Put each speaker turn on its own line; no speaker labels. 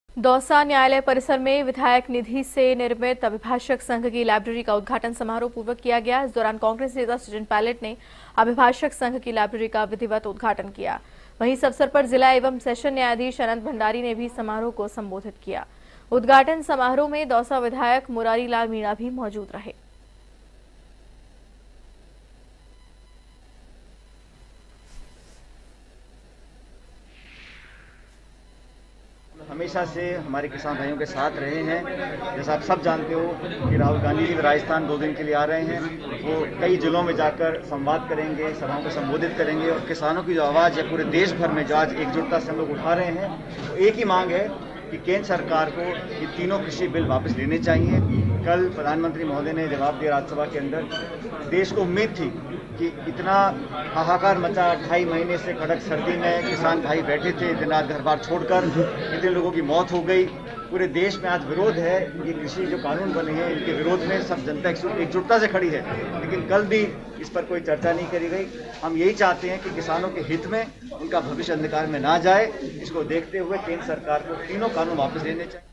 दौसा न्यायालय परिसर में विधायक निधि से निर्मित अभिभाषक संघ की लाइब्रेरी का उद्घाटन समारोह पूर्वक किया गया। इस दौरान कांग्रेस नेता सचिन पायलट ने अभिभाषक संघ की लाइब्रेरी का विधिवत उद्घाटन किया। वहीं इस अवसर पर जिला एवं सेशन न्यायाधीश अनंत भंडारी ने भी समारोह को संबोधित किया। उद्घाटन समारोह में दौसा विधायक मुरारी लाल मीणा भी मौजूद रहे।
हमेशा से हमारे किसान भाइयों के साथ रहे हैं। जैसा आप सब जानते हो कि राहुल गांधी जी राजस्थान 2 दिन के लिए आ रहे हैं। वो कई जिलों में जाकर संवाद करेंगे, सभाओं को संबोधित करेंगे और किसानों की जो आवाज़ है पूरे देश भर में जो आज एकजुटता से हम लोग उठा रहे हैं, तो एक ही मांग है कि केंद्र सरकार को ये तीनों कृषि बिल वापस लेने चाहिए। कल प्रधानमंत्री महोदय ने जवाब दिया राज्यसभा के अंदर। देश को उम्मीद थी कि इतना हाहाकार मचा, 2.5 महीने से कड़क सर्दी में किसान भाई बैठे थे, दिन रात घर बार छोड़कर, इतने लोगों की मौत हो गई। पूरे देश में आज विरोध है। ये कृषि जो कानून बने हैं इनके विरोध में सब जनता एकजुटता से खड़ी है, लेकिन कल भी इस पर कोई चर्चा नहीं करी गई। हम यही चाहते हैं कि किसानों के हित में उनका भविष्य अंधकार में ना जाए। इसको देखते हुए केंद्र सरकार को तीनों कानून वापस लेने चाहिए।